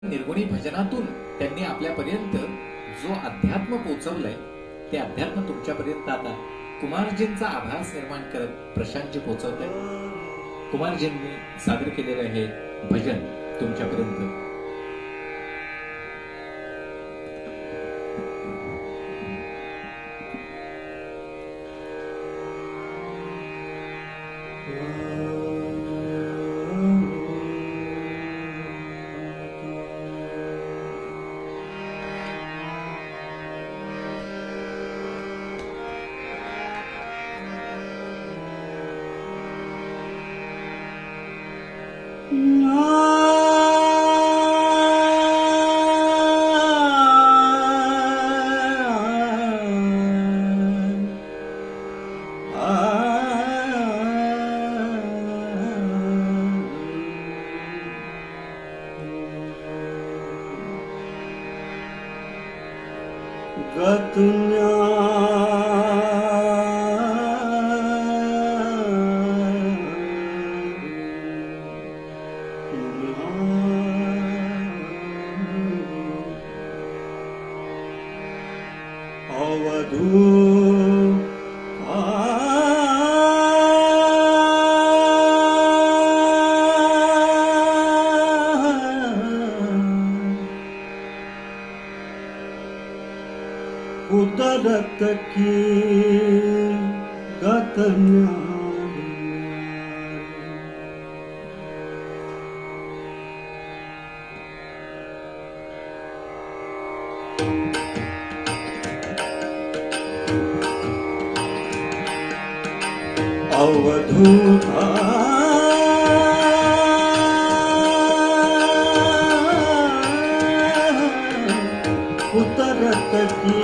निर्गुणी भजनातून त्यांनी आपल्यापर्यंत जो अध्यात्म पोहोचवलंय ते अध्यात्म तुमच्यापर्यंत आता कुमारजींचा आभास निर्माण करत प्रशांतजी पोहोचवत कुमारजींनी सादर केलेलं हे भजन तुमच्यापर्यंत कुदरत की गत अवधूता कुदरत की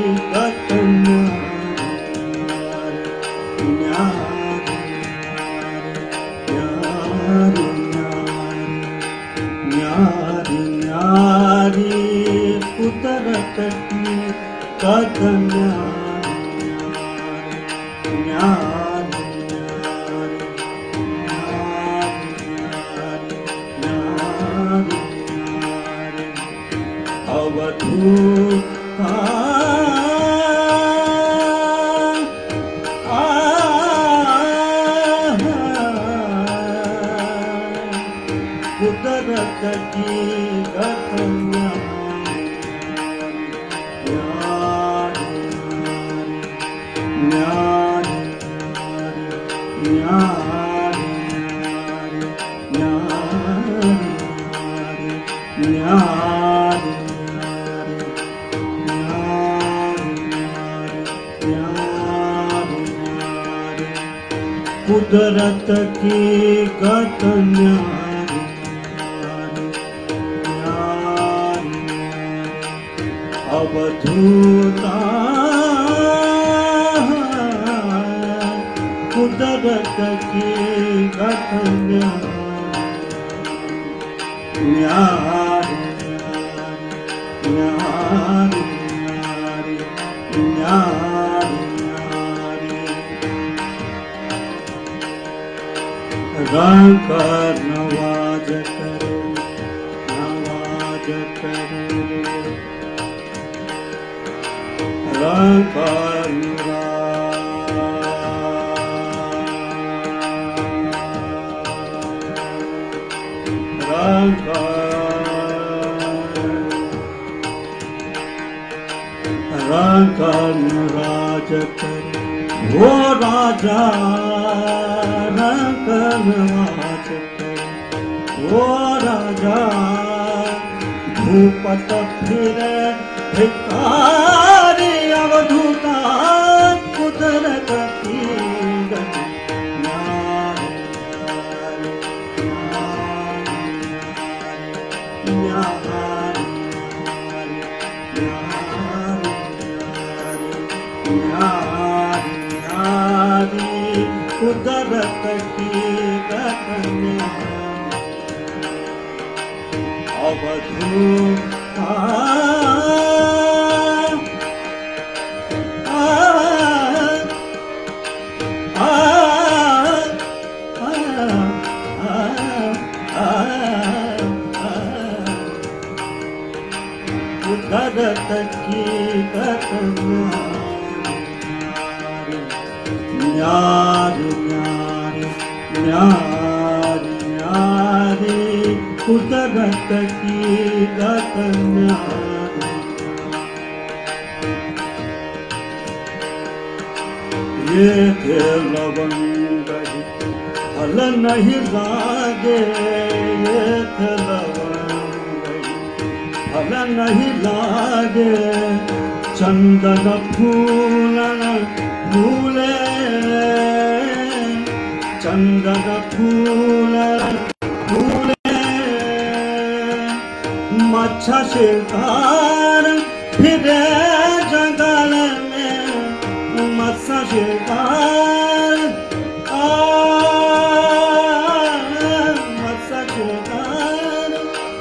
कुदरत की गत अवधूता कुदरत की गत रंग नवाज करे रंग राज करे वो राजा रंग नवाज करे वो राजा भूपत फिरे भिखारी अवधूता कुदरत की गति कुदरत की गति अवधूता उद्धरत की न्यारी न्यारी न्यारी न्यारी उद्धरत की न्यारी। ये थे लवंग फल नहीं लागे, ये थे लवंग फल नहीं लागे, चंदन फूल फूले, चंदन फूल फूले, मच्छा शिकार फिरे जंगल में, मत्स्य शिकार मत्स्य शिकार,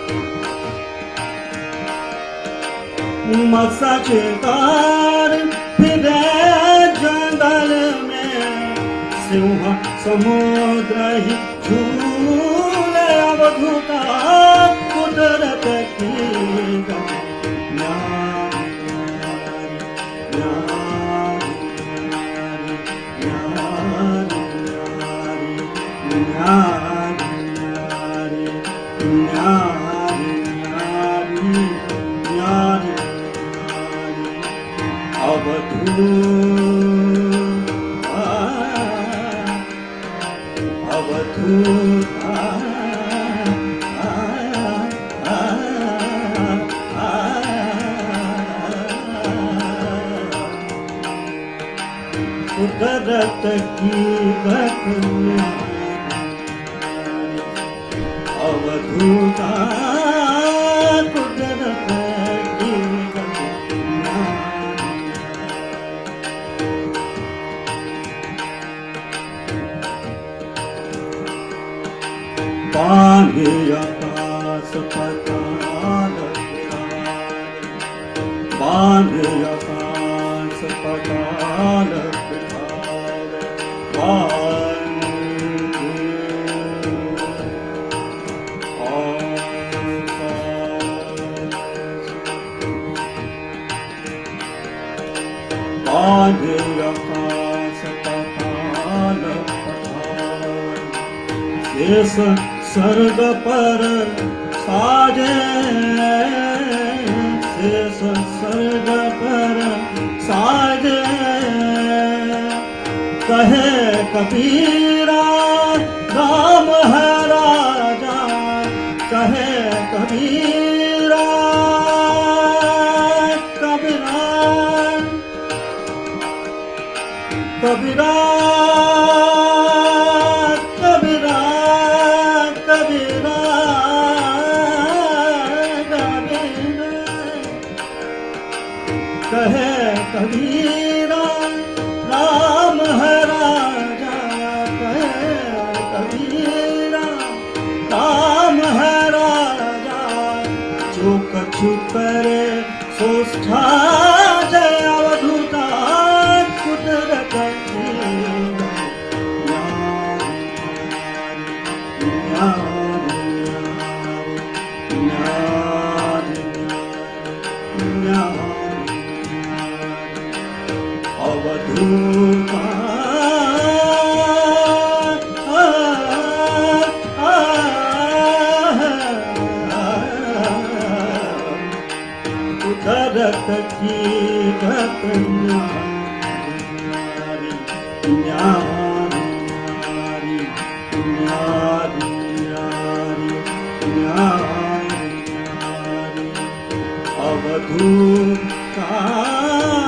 मत्स्य शिकार फिरे जंगल में, सिंह समुद्र ही झूले अवधूता कुदरत की कुदरत की अवधूता कुदरत की पानी आकाश पताल, पानी आकाश पताल, पानी आकाश पताल पताल, शेष स्वर्ग पर साजे, शेष स्वर्ग पर साजे, कहे कबीरा राम है राजा, कहे कबीरा कबीरा कबीरा कबीरा कबीरा कहे कबीरा राम है राजा, कहे कबीरा राम है राजा, जो कछु करे सो जय अवधूता कुदरत की अवधूता कुदरत की न्यारी न्यारी न्यारी न्यारी न्यारी अवधूता